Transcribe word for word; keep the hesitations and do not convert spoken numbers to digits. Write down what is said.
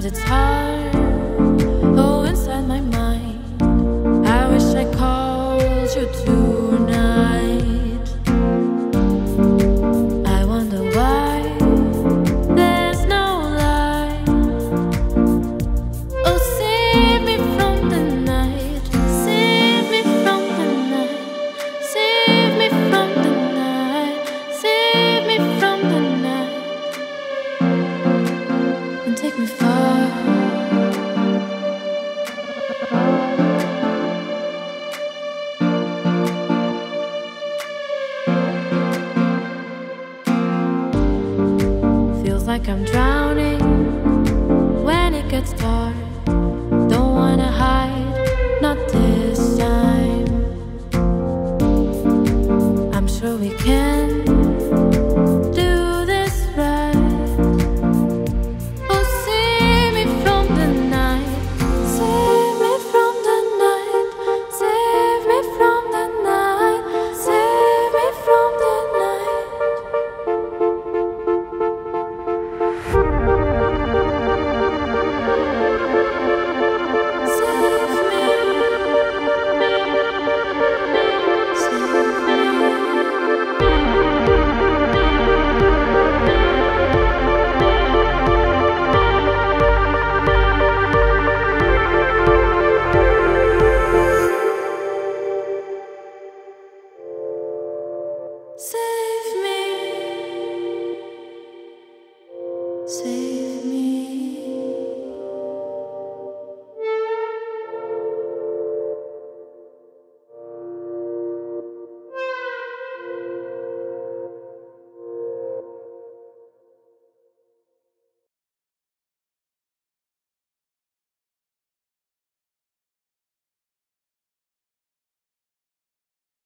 Sometimes it's hard, oh, inside my mind. I wish I called you tonight. I wonder why there's no light. Oh, save me from the night, save me from the night, save me from the night, save me from the night, and take me far. Feels like I'm drowning when it gets dark. Don't wanna hide, not this time. I'm sure we can do this right. Oh, save me from the night, save me from the night, save me from the night, save me from the night. Say